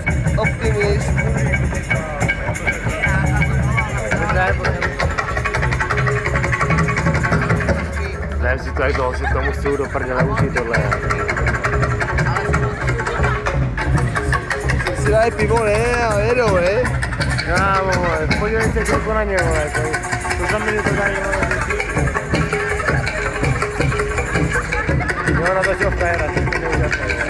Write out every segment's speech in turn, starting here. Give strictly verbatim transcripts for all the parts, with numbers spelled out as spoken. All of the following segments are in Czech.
Optimist. Ne, si to jak toho, si tomu chci do prdele užít tohle. Si dají pivo, ne? A jedou, ne? Já, vole, podívej se chvilku na ně, vole, to, to za mě to dají, vole. Jo, na to šel féra, to je úžasné.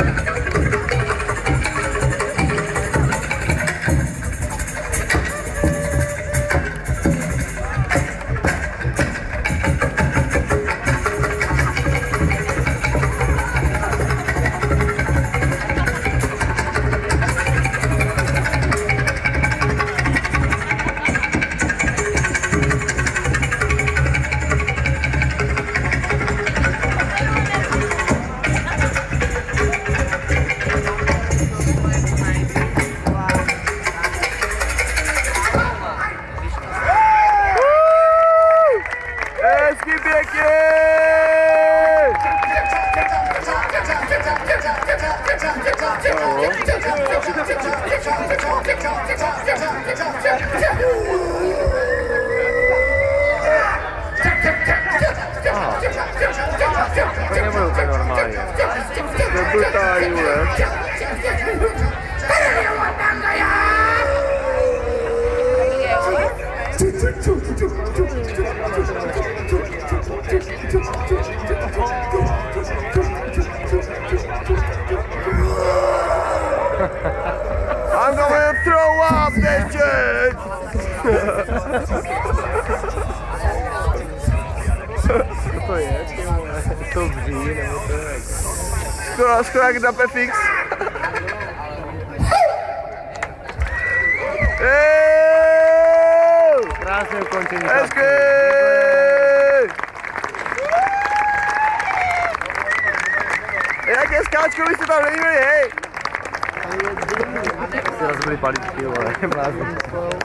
To nebudou to normálně. To brutální, vole. I'm gonna throw up this shit! Co to je? To vří, nebo to je? Skoro, skoro jak na Pefix. Krásné ukončení. Hezky! Jaké skáčko byste tam neměli, hej? Si rozbili paličky, vole, mláznu.